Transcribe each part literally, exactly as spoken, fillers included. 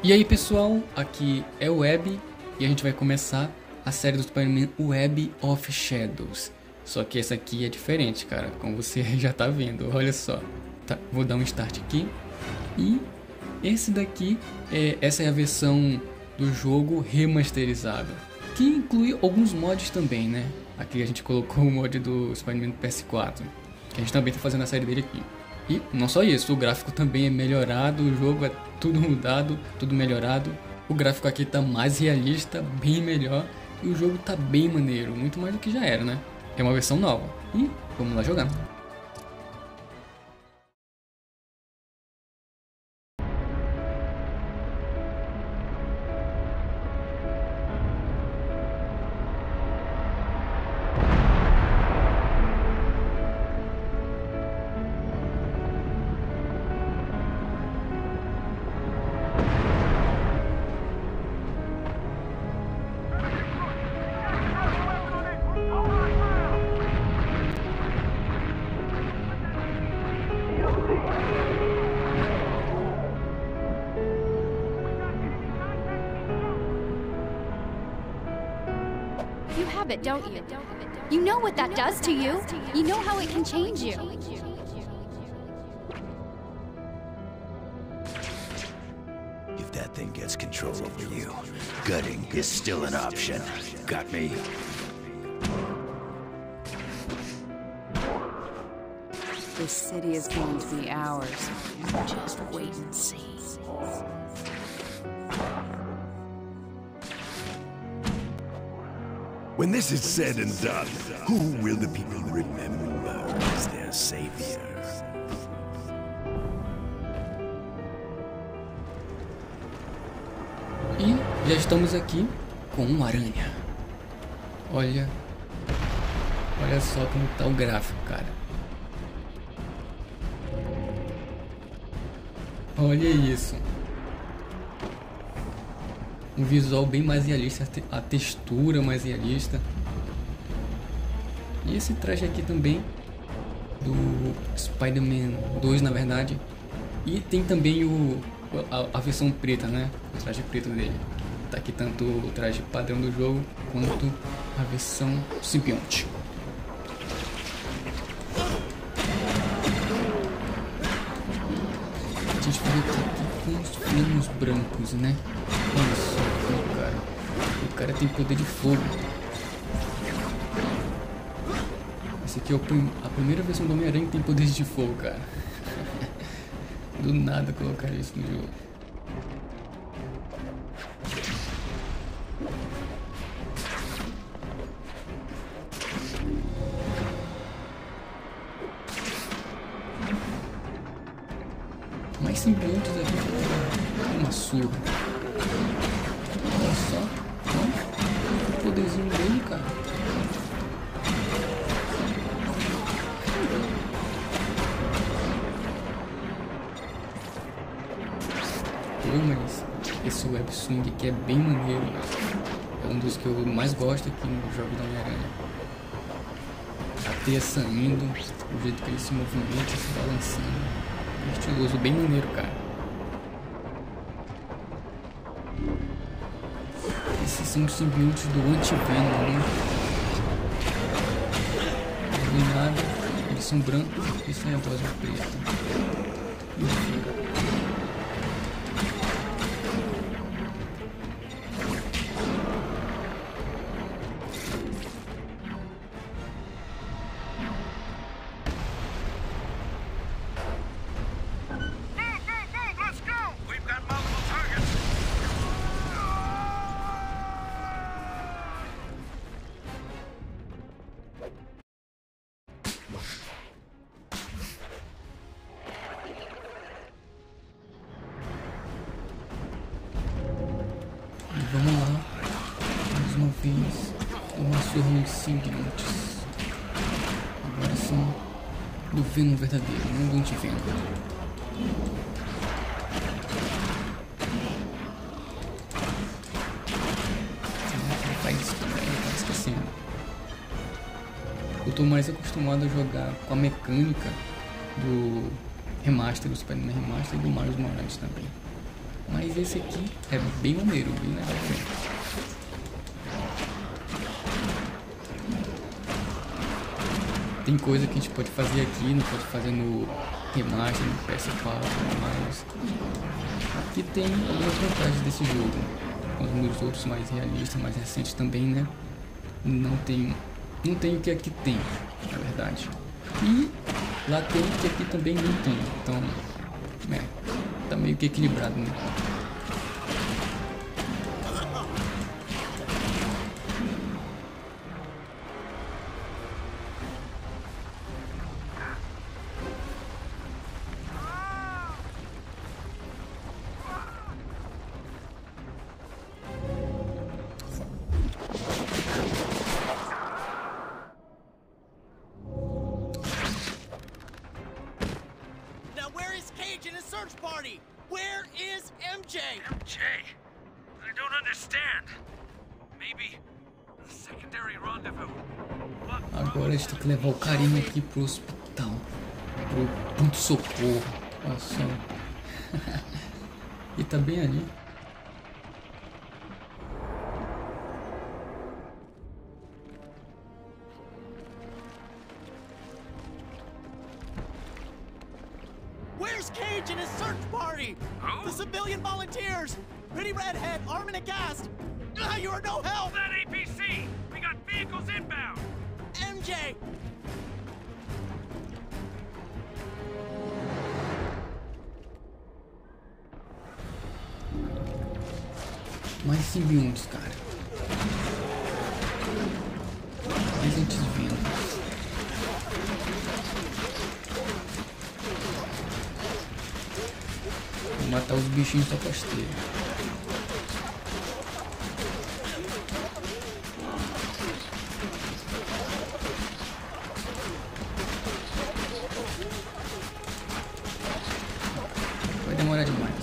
E aí pessoal, aqui é o Web e a gente vai começar a série do Spider-Man Web of Shadows. Só que essa aqui é diferente, cara, como você já tá vendo, olha só. Tá, vou dar um start aqui. E esse daqui, é, essa é a versão do jogo remasterizada, que inclui alguns mods também, né? Aqui a gente colocou o mod do Spider-Man P S quatro, que a gente também tá fazendo a série dele aqui. E não só isso, o gráfico também é melhorado, o jogo é tudo mudado, tudo melhorado. O gráfico aqui tá mais realista, bem melhor, e o jogo tá bem maneiro, muito mais do que já era, né? É uma versão nova. E vamos lá jogar. You have it, don't you? You know what that does to you. You know how it can change you. If that thing gets control over you, gutting is still an option. Got me? This city is going to be ours. Just wait and see. When this is said and done, who will the people remember as their savior? E já estamos aqui com um aranha. Olha, olha só como tá o gráfico, cara. Olha isso. Um visual bem mais realista, a textura mais realista. E esse traje aqui também do Spider-Man dois, na verdade. E tem também o, a, a versão preta, né? O traje preto dele. Tá aqui tanto o traje padrão do jogo quanto a versão simbionte. A gente vai aqui com os flames brancos, né? Olha só, cara. O cara tem poder de fogo. Esse aqui é o prim a primeira versão do Homem-Aranha que tem poderes de fogo, cara. Do nada colocaram isso no jogo. Mais simbiontes aqui. Uma surra. Olha só, ó, o poderzinho dele, cara. Pô, mas esse web swing aqui é bem maneiro. É um dos que eu mais gosto aqui no jogo da Homem-Aranha. A teia saindo, o jeito que ele se movimenta, se balançando. É estiloso, bem maneiro, cara. Esses são os simbiontes do Anti-Venom, né? Não vi nada, eles são brancos e sem a voz preta. Enfim. Vamos lá, mais uma vez, uma surra de simbiontes. Agora são do Venom verdadeiro, não do Anti-Venom. Faz isso também, tá esquecendo. Eu tô mais acostumado a jogar com a mecânica do remaster, do Spider-Man Remaster e do Miles Morales também. Mas esse aqui é bem maneiro, bem legal também. Tem coisa que a gente pode fazer aqui, não pode fazer no remaster, no P S quatro, mas aqui tem algumas vantagens desse jogo. Como os outros mais realistas, mais recentes também, né? Não tem, não tem o que aqui tem, na verdade. E lá tem o que aqui também não tem. Então, é, tá meio que equilibrado, né? Party. Where is M J? M J? I don't understand. Maybe a secondary rendezvous. Agora a gente tem que levar o carinha aqui pro hospital, pro pronto-socorro. Olha só. E tá bem ali. Where's Cage and his search party? Who? The civilian volunteers! Pretty redhead, armed and aghast! Ah, you are no help! That A P C! We got vehicles inbound! M J! Mais simbiontes, cara. Mais antes vendo. Vou matar os bichinhos da costeira. Vai demorar demais.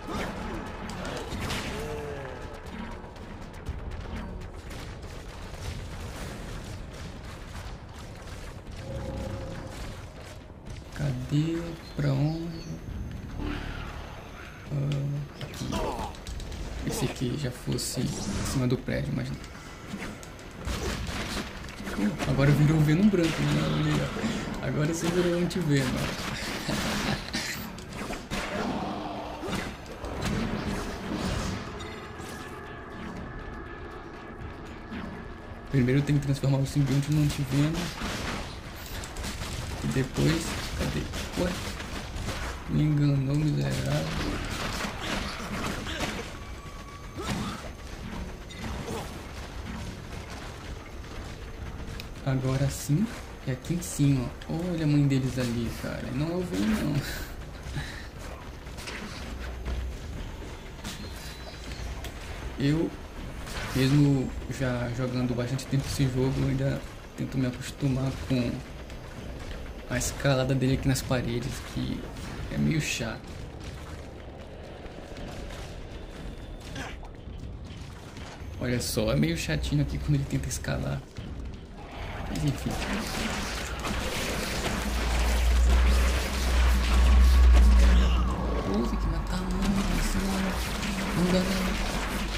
Cadê? Pra onde? Uh, aqui. Esse aqui já fosse em cima do prédio, mas não. Uh, agora virou um Venom branco, né? Agora você virou um anti-Venom. Primeiro eu tenho que transformar o simbionte no anti-Venom. E depois... Cadê? Ué? Me enganou, miserável. Agora sim, é aqui em cima. Olha a mãe deles ali, cara. Não é o Venom, não. Eu, mesmo já jogando bastante tempo esse jogo, eu ainda tento me acostumar com a escalada dele aqui nas paredes, que é meio chato. Olha só, é meio chatinho aqui quando ele tenta escalar. Mas enfim. Pô, tem que matar a mãe, senão não dá nada.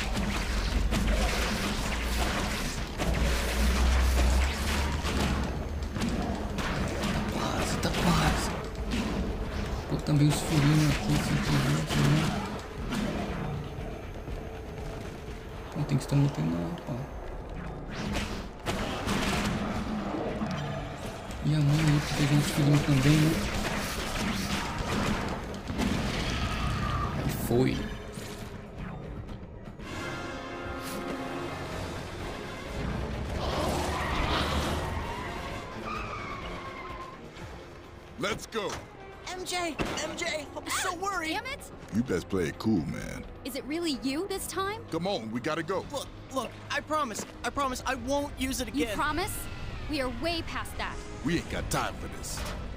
Também os filhinhos aqui, simplesmente, né? Então tem que estar metendo na ó. E a mãe aí que pegou os filhinhos também, né? Aí foi. Let's go. M J! M J! I'm so worried! Damn it! You best play it cool, man. Is it really you this time? Come on, we gotta go. Look, look, I promise, I promise I won't use it You again. promise? We are way past that. We ain't got time for this.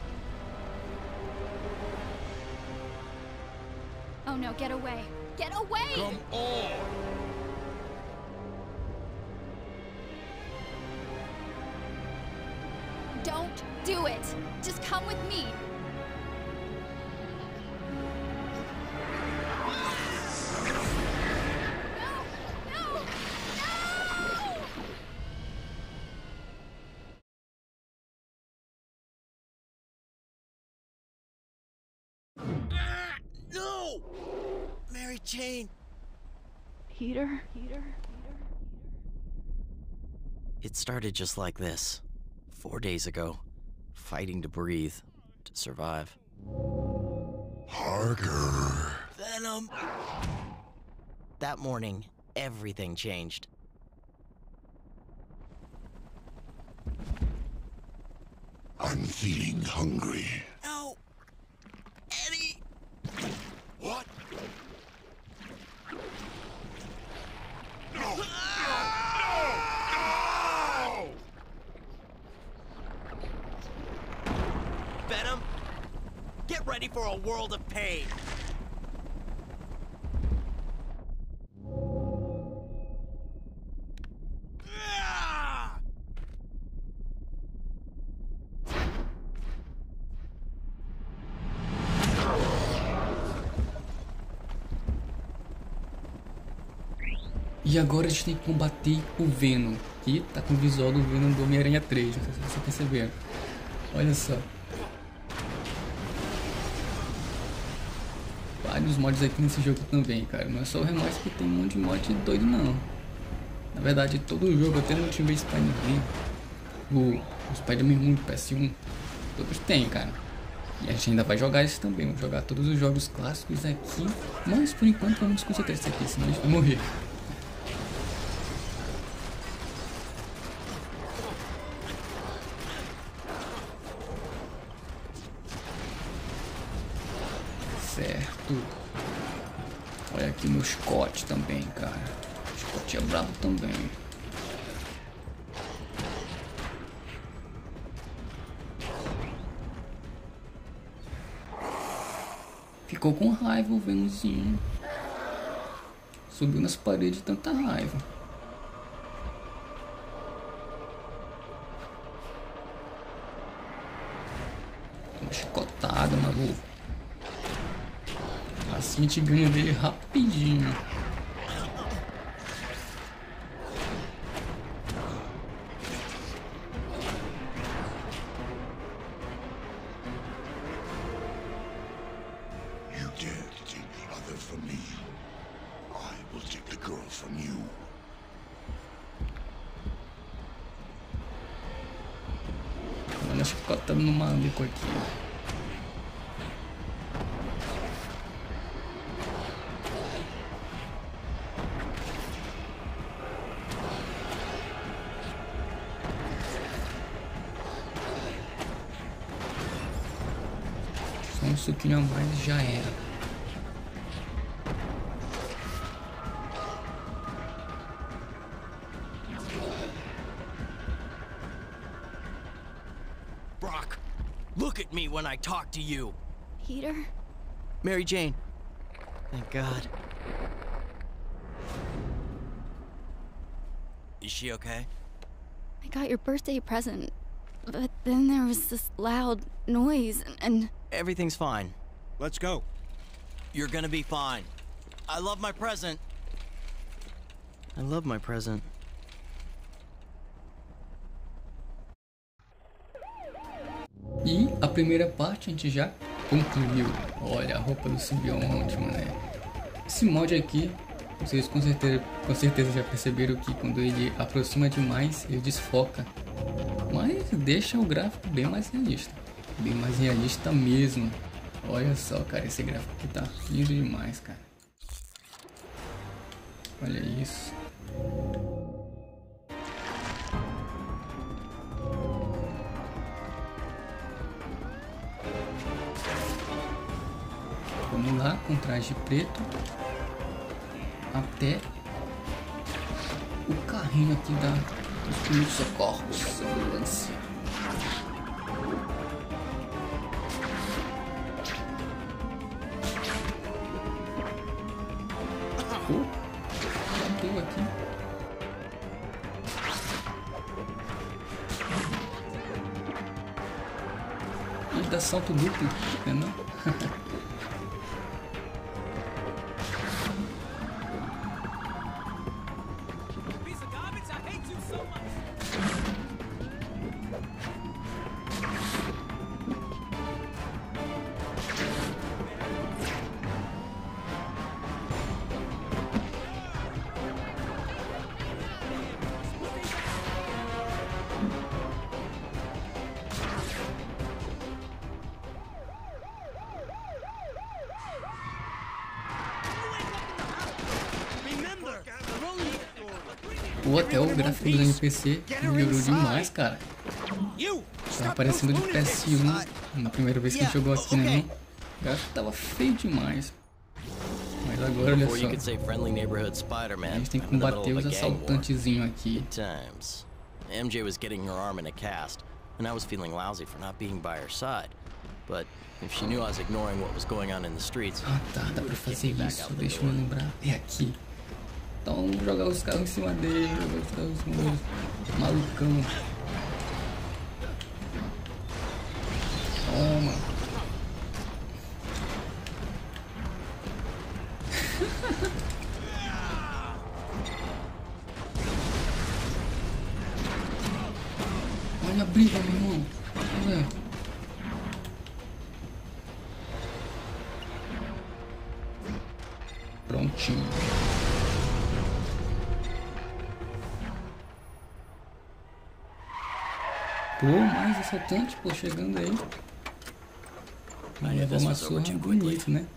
Oh no, get away. Get away! Come on. Don't do it! Just come with me! Jane. Peter? Peter? It started just like this. Four days ago. Fighting to breathe. To survive. Parker. Venom. That morning, everything changed. I'm feeling hungry. No. Eddie. What? Venom, get ready for a world of pain. E agora a gente tem que combater o Venom, que tá com o visual do Venom do Homem-Aranha três, não sei se vocês perceberam. Olha só. Vários mods aqui nesse jogo também, cara. Não é só o Remorse que tem um monte de mod doido, não. Na verdade, todo o jogo, até no Ultimate Spider-Man, o, o Spider-Man um, P S um, todos tem, cara. E a gente ainda vai jogar esse também. Vamos jogar todos os jogos clássicos aqui. Mas por enquanto vamos concentrar esse aqui, senão a gente vai morrer. Certo. Olha aqui no Scott também, cara. O Scott é brabo também. Ficou com raiva o Venomzinho. Subiu nas paredes de tanta raiva. Uma chicotada, maluco. Assim a gente ganha dele rapidinho. You dare to take the other from me. I will take the girl from you. Olha a chicotada no maluco aqui. Um suquinho a mais já era. Brock, look at me when I talk to you. Peter? Mary Jane. Thank God. Is she okay? I got your birthday present, but then there was this loud noise and... and Everything's fine. Let's go. You're gonna be fine. I love my present. I love my present. E a primeira parte a gente já concluiu. Olha a roupa do simbionte, mano. Esse mod aqui, vocês com certeza, com certeza já perceberam que quando ele aproxima demais, ele desfoca. Mas deixa o gráfico bem mais realista. Bem mais realista mesmo. Olha só, cara, esse gráfico aqui tá lindo demais, cara. Olha isso. Vamos lá, com traje preto. Até o carrinho aqui da, dos primeiros socorros. Ambulância. Oh, bateu aqui. E dá salto duplo, né não? Pô, até o gráfico dos N P C melhorou demais, cara. Tava parecendo de P S um na primeira vez que a gente jogou aqui, né? Não? O gráfico tava feio demais. Mas agora, olha só. A gente tem que combater os assaltantezinhos aqui. M J was getting her arm in a cast, and I was feeling lousy for not being by her side. But if she knew I was ignoring what was going on in the streets, ah, tá, dá pra fazer isso. Deixa eu me lembrar. É aqui. Então vamos jogar os carros em cima dele, jogar os carros em cima dele. Malucão. Toma. Olha a briga, meu irmão. Olha. Prontinho. Pô, mais assaltante, pô, chegando aí. Aí é uma surra bonita, né?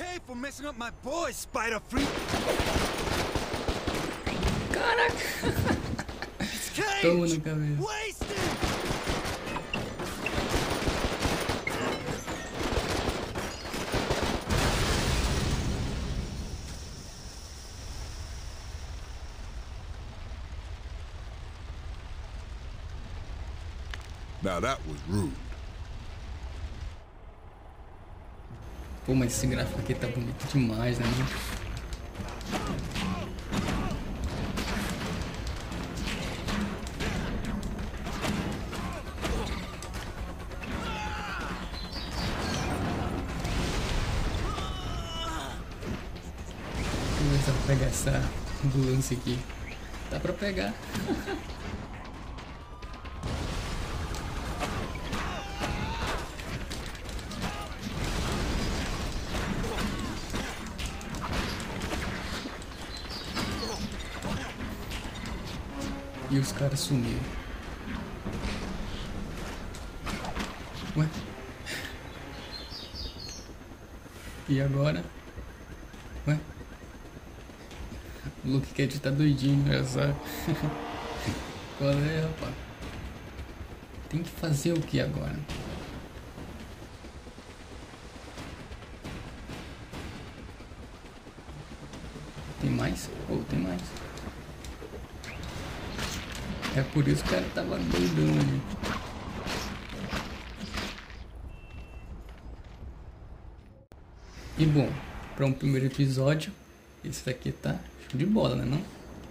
Caraca! Toma na cabeça. Now that was rude. Pô, mas esse gráfico aqui tá bonito demais, né? Vamos ver se eu pegar essa ambulância aqui. Dá pra pegar. E os caras sumiram. Ué? E agora? Ué? O Luke Cage tá doidinho, olha só. Qual é, rapaz? Tem que fazer o que agora? Tem mais? Oh, tem mais. É por isso que o cara tava doidão ali. E bom, para um primeiro episódio, esse daqui tá show de bola, né não?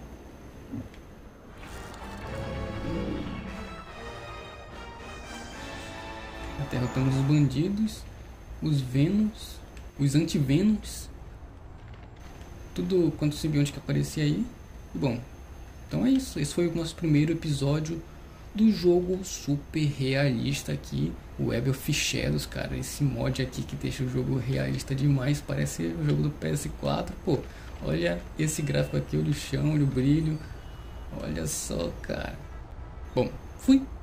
Derrotamos os bandidos, os Venoms, os anti-Venoms, tudo quanto simbionte que aparecia aí. E bom, então é isso, esse foi o nosso primeiro episódio do jogo super realista aqui, o Web of Shadows, cara. Esse mod aqui que deixa o jogo realista demais, parece o jogo do P S quatro, pô. Olha esse gráfico aqui, olha o chão, olha o brilho, olha só, cara. Bom, fui!